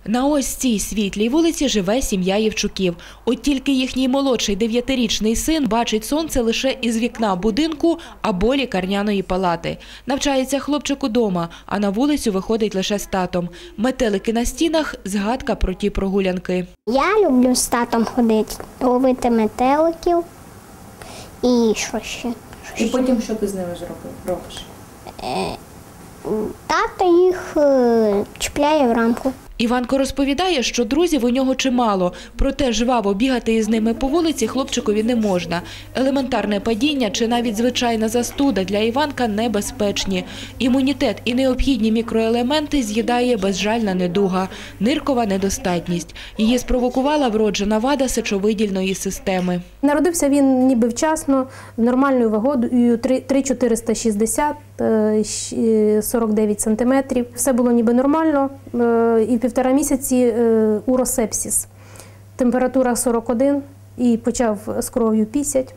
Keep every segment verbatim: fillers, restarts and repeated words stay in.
На ось цій світлій вулиці живе сім'я Євчуків. От тільки їхній молодший дев'ятирічний син бачить сонце лише із вікна будинку або лікарняної палати. Навчається хлопчик удома, а на вулицю виходить лише з татом. Метелики на стінах – згадка про ті прогулянки. Я люблю з татом ходити, ловити метеликів і що ще. І потім що ти з ними робиш? Тато їх е, чіпляє в рамку. Іванко розповідає, що друзів у нього чимало, проте жваво бігати із ними по вулиці хлопчикові не можна. Елементарне падіння чи навіть звичайна застуда для Іванка небезпечні. Імунітет і необхідні мікроелементи з'їдає безжальна недуга – ниркова недостатність. Її спровокувала вроджена вада сечовидільної системи. Народився він ніби вчасно, з нормальною вагою три тисячі чотириста шістдесят, сорок дев'ять сантиметрів. Все було ніби нормально. І півтора місяці уросепсис. Температура сорок один, і почав з кров'ю пісять.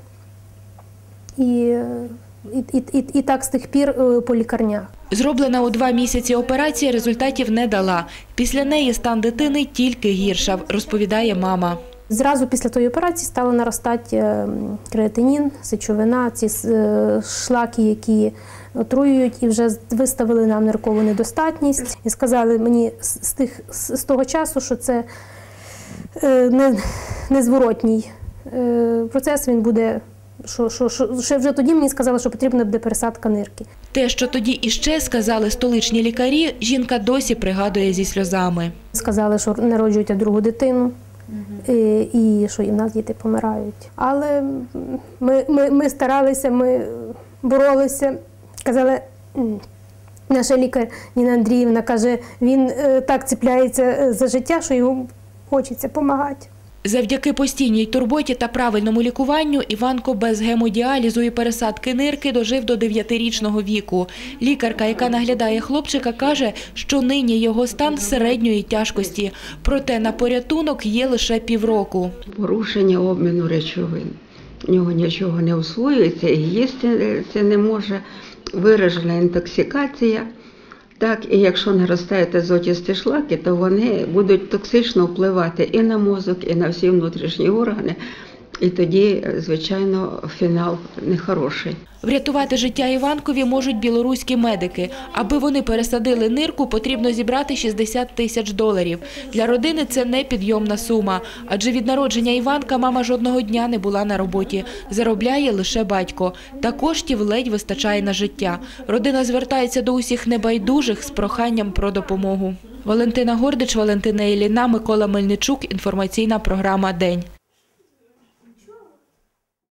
І, і, і, і так з тих пір по лікарнях. Зроблена у два місяці операція результатів не дала. Після неї стан дитини тільки гіршав, розповідає мама. Зразу після тої операції стало наростати креатинін, сечовина, ці шлаки, які отруюють, і вже виставили нам ниркову недостатність. І сказали мені з, тих, з того часу, що це не, незворотній процес, він буде, що, що, що, що вже тоді мені сказали, що потрібна буде пересадка нирки. Те, що тоді іще сказали столичні лікарі, жінка досі пригадує зі сльозами. Сказали, що народжують другу дитину. І, і що і в нас діти помирають. Але ми, ми, ми старалися, ми боролися. Казали, наша лікар Ніна Андріївна каже, він так цепляється за життя, що йому хочеться допомагати. Завдяки постійній турботі та правильному лікуванню Іванко без гемодіалізу і пересадки нирки дожив до дев'ятирічного віку. Лікарка, яка наглядає хлопчика, каже, що нині його стан середньої тяжкості. Проте на порятунок є лише півроку. Порушення обміну речовин. У нього нічого не усвоюється і їсти це не може. Виражена інтоксикація. Так, і якщо наростають азотісті шлаки, то вони будуть токсично впливати і на мозок, і на всі внутрішні органи. І тоді, звичайно, фінал нехороший. Врятувати життя Іванкові можуть білоруські медики. Аби вони пересадили нирку, потрібно зібрати шістдесят тисяч доларів. Для родини це непідйомна сума. Адже від народження Іванка мама жодного дня не була на роботі. Заробляє лише батько. Та коштів ледь вистачає на життя. Родина звертається до усіх небайдужих з проханням про допомогу. Валентина Гордич, Валентина Ілліна, Микола Мельничук. Інформаційна програма «День».